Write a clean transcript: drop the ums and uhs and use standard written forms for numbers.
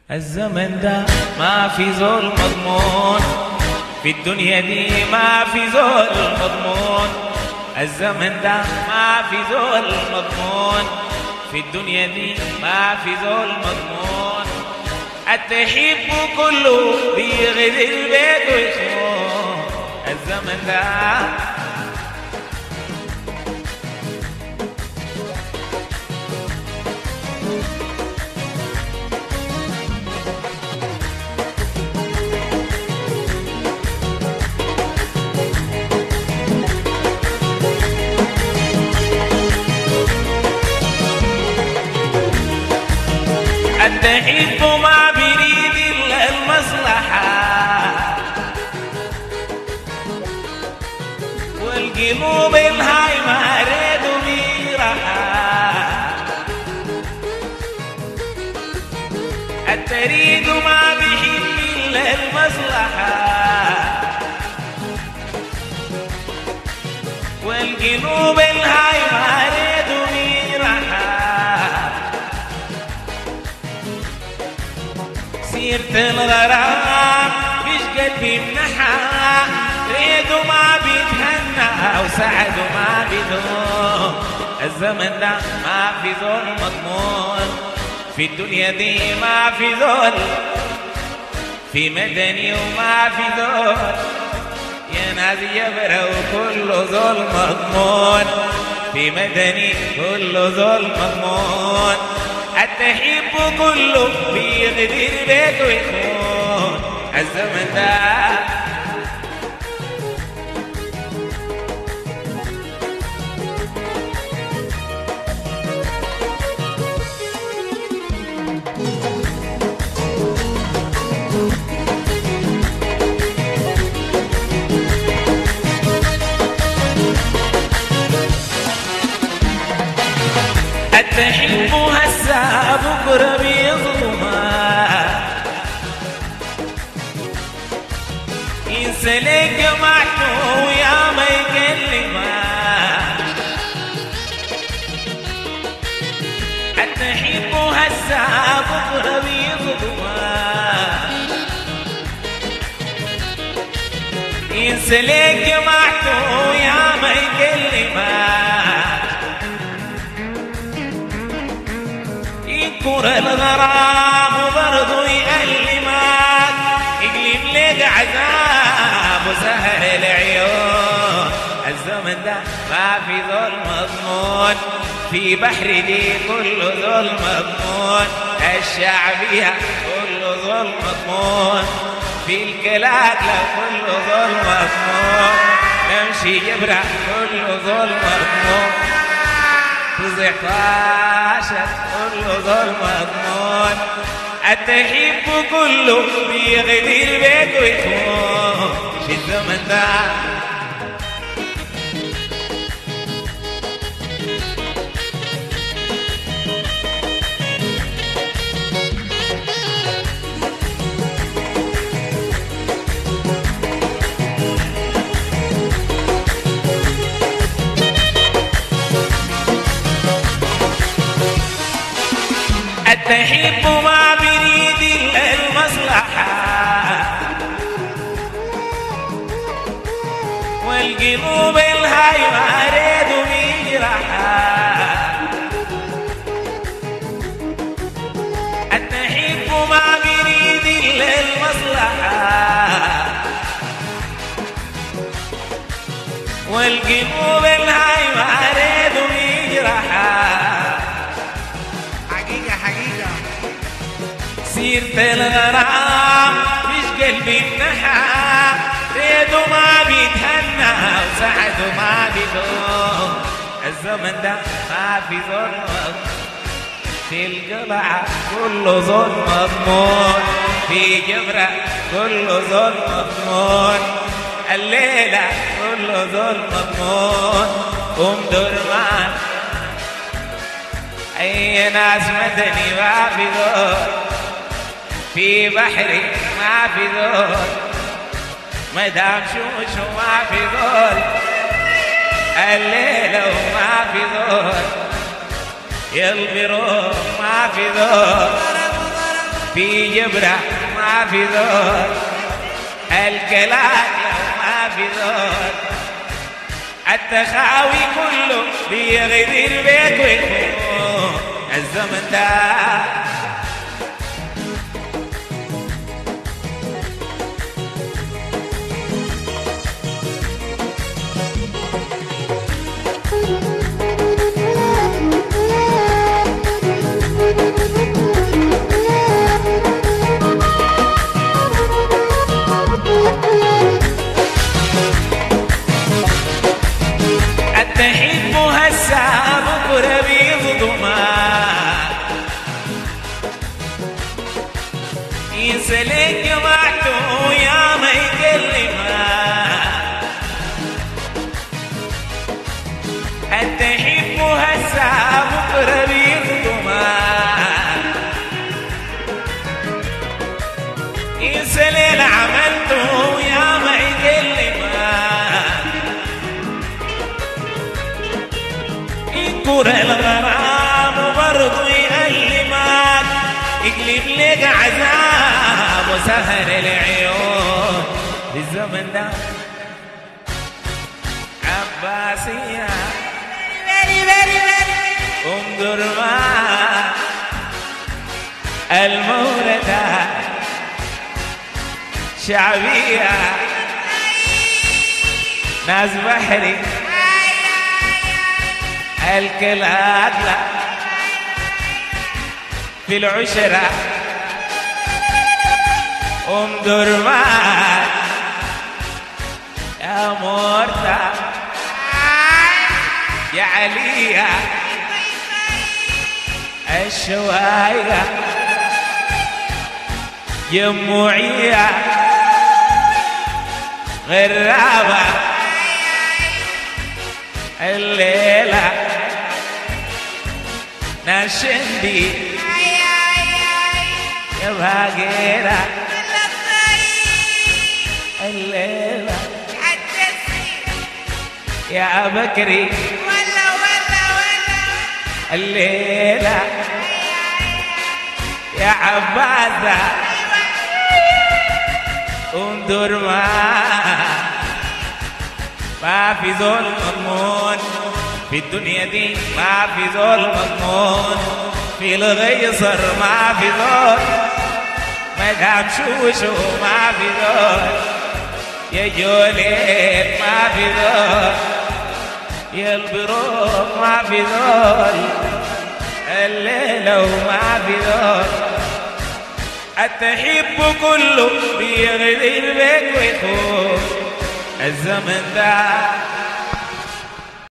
الزمن ده ما في زول مضمون، في الدنيا دي ما في زول مضمون. الزمن ده ما في زول مضمون، في الدنيا دي ما في زول مضمون. التحب كله بيغذي البيت ويخون. الزمن ده التحب ما بيريد إلا المصلحة، والقلوب الهاي ما ريدوا بيرحى. التريد ما بيحب إلا المصلحة، والقلوب الهاي ما ريدوا بيرحى. سيرة الغرام مش قلبي منحى، ريده ما بيتهنى وسعده ما بيدوم. الزمن ده ما في زول مضمون، في الدنيا دي ما في زول، في مدني وما في زول. يا ناس يبرى وكل زول مضمون، في مدني كل زول مضمون. التحب كله بيغدي البيت ويخون. الزمن ده التحب هسا بكره بيظلمها، ينسى لك جماعته ويا ما يكلمها. التحب هسا بكره بيظلمها، ينسى لك جماعته ويا ما يكلمها. ينكر الغرام وبرضه يألمك، يقلب لك عذاب وسهل العيون. الزمن ده ما في ذول مضمون، في بحر دي كل ذول مضمون. الشعبية كل ذول مضمون، في الكلاكلة كل ذول مضمون. نمشي جبرة كل ذول مضمون، في 19 كل ذول مضمون. التحب كله بيغذي البيت ويخون. في الزمن ده التحب ما بيريد إلا المصلحة، والقلوب الهاي ما ريدوا بيجرحها. التحب ما بيريد إلا المصلحة، والقلوب الهاي ما ريدوا بيجرحها. سيرة الغرام مش قلبي منحى، ريده ما بيتهنى وسعده ما بيدوم. الزمن ده ما في زول مضمون، في القلعة كله زول مضمون، في جبرة كله زول مضمون. الليلة كله زول مضمون. درمان أي ناس مدني ما في زول، في بحري ما في ذول، مدام شوشو ما في ذول. الليلة وما في ذول، يلبروا ما في ذول. في جبرة ما في ذول، الكلاك ما في ذول، التخاوي كله بيغدر بيك ويكون الزمن ده. التحب هسا بكره بيظلمك، ينسلك جماعته يا ما يكلمك. التحب هسا بكره بيظلمك، ينسلك عملته يا ما يكلمك. ينكر الغرام وبرضه يألمك، يقلب لك عذاب وسهر العيون في الزمن ده. عباسية انظر ما الموردة شعبية ناس بحري الكلاكلة في العشرة درمان يا مرتا يا عليا الشواية جموعية غرابة الليلة ناشندي يا باقيرة الليلة يا بكري الليلة يا عبادة انظر ما في ذول مضمون في الدنيا دي، ما في ذول مضمون في الغيصر، ما في ذول مدام شوشو، ما في ذول يا جوليت، ما في ذول يا البروق، ما في ذول الليلة وما في ذول. التحب كله بيغدر بك ويخون الزمن ده.